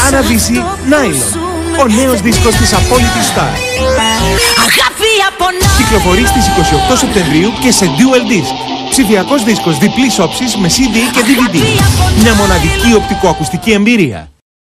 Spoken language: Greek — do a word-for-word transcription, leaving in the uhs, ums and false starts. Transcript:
Αναβήσει Nylon, ο νέος δίσκος της απόλυτης Star. Κυκλοφορεί στις είκοσι οκτώ Σεπτεμβρίου και σε Dual Disc. Ψηφιακός δίσκος διπλής όψης με σι ντι και ντι βι ντι. Μια μοναδική οπτικοακουστική εμπειρία.